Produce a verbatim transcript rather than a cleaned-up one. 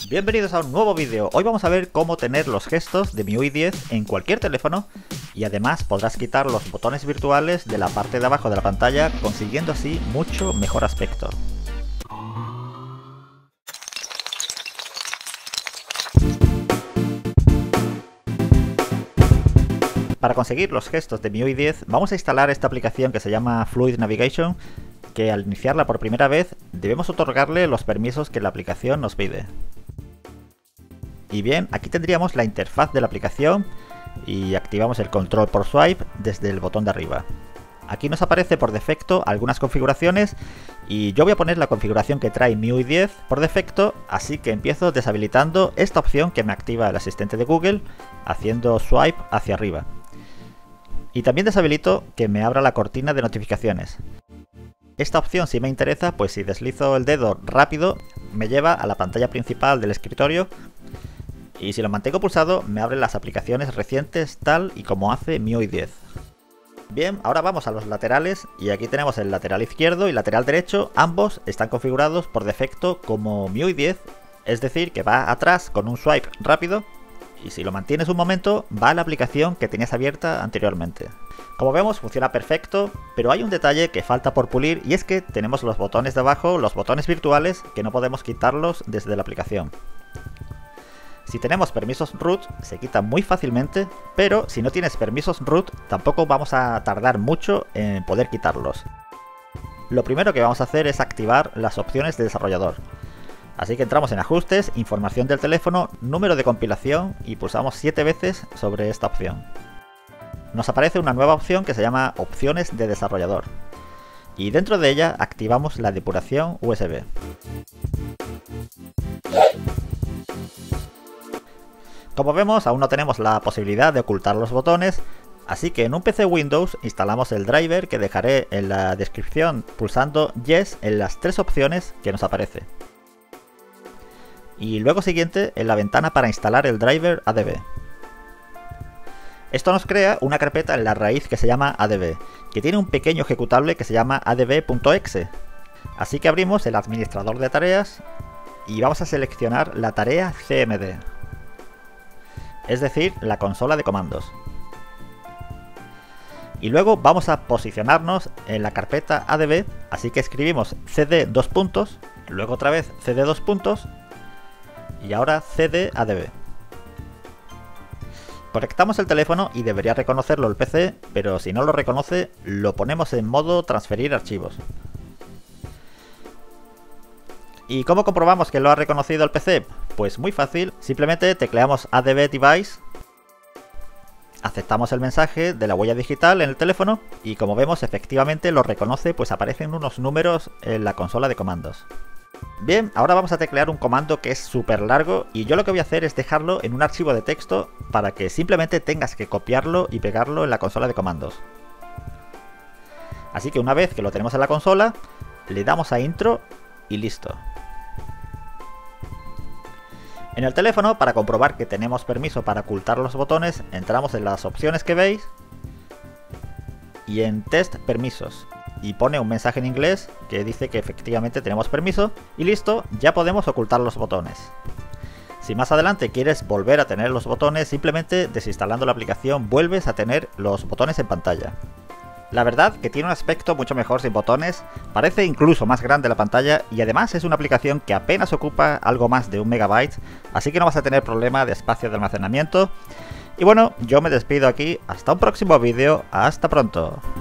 Bienvenidos a un nuevo vídeo. Hoy vamos a ver cómo tener los gestos de M I U I diez en cualquier teléfono y además podrás quitar los botones virtuales de la parte de abajo de la pantalla, consiguiendo así mucho mejor aspecto. Para conseguir los gestos de M I U I diez vamos a instalar esta aplicación que se llama Fluid Navigation, que al iniciarla por primera vez debemos otorgarle los permisos que la aplicación nos pide. Y bien, aquí tendríamos la interfaz de la aplicación y activamos el control por swipe desde el botón de arriba. Aquí nos aparece por defecto algunas configuraciones y yo voy a poner la configuración que trae M I U I diez por defecto, así que empiezo deshabilitando esta opción que me activa el asistente de Google haciendo swipe hacia arriba. Y también deshabilito que me abra la cortina de notificaciones. Esta opción sí me interesa, pues si deslizo el dedo rápido me lleva a la pantalla principal del escritorio y si lo mantengo pulsado me abre las aplicaciones recientes tal y como hace M I U I diez. Bien, ahora vamos a los laterales y aquí tenemos el lateral izquierdo y lateral derecho, ambos están configurados por defecto como M I U I diez, es decir que va atrás con un swipe rápido y si lo mantienes un momento va a la aplicación que tenías abierta anteriormente. Como vemos funciona perfecto, pero hay un detalle que falta por pulir y es que tenemos los botones de abajo, los botones virtuales, que no podemos quitarlos desde la aplicación. Si tenemos permisos root se quitan muy fácilmente, pero si no tienes permisos root tampoco vamos a tardar mucho en poder quitarlos. Lo primero que vamos a hacer es activar las opciones de desarrollador. Así que entramos en ajustes, información del teléfono, número de compilación y pulsamos siete veces sobre esta opción. Nos aparece una nueva opción que se llama opciones de desarrollador y dentro de ella activamos la depuración U S B. Como vemos aún no tenemos la posibilidad de ocultar los botones, así que en un P C Windows instalamos el driver que dejaré en la descripción pulsando Yes en las tres opciones que nos aparece. Y luego siguiente en la ventana para instalar el driver A D B. Esto nos crea una carpeta en la raíz que se llama A D B, que tiene un pequeño ejecutable que se llama A D B punto E X E. Así que abrimos el administrador de tareas y vamos a seleccionar la tarea C M D, es decir, la consola de comandos. Y luego vamos a posicionarnos en la carpeta A D B, así que escribimos cd dos puntos, luego otra vez cd dos puntos y ahora cd A D B. Conectamos el teléfono y debería reconocerlo el P C, pero si no lo reconoce, lo ponemos en modo transferir archivos. ¿Y cómo comprobamos que lo ha reconocido el P C? Pues muy fácil, simplemente tecleamos A D B device, aceptamos el mensaje de la huella digital en el teléfono y como vemos efectivamente lo reconoce, pues aparecen unos números en la consola de comandos. Bien, ahora vamos a teclear un comando que es súper largo y yo lo que voy a hacer es dejarlo en un archivo de texto para que simplemente tengas que copiarlo y pegarlo en la consola de comandos. Así que una vez que lo tenemos en la consola, le damos a intro y listo. En el teléfono, para comprobar que tenemos permiso para ocultar los botones, entramos en las opciones que veis y en test permisos. Y pone un mensaje en inglés que dice que efectivamente tenemos permiso y listo, ya podemos ocultar los botones. Si más adelante quieres volver a tener los botones, simplemente desinstalando la aplicación vuelves a tener los botones en pantalla. La verdad que tiene un aspecto mucho mejor sin botones, parece incluso más grande la pantalla y además es una aplicación que apenas ocupa algo más de un megabyte, así que no vas a tener problema de espacio de almacenamiento. Y bueno, yo me despido aquí, hasta un próximo vídeo, hasta pronto.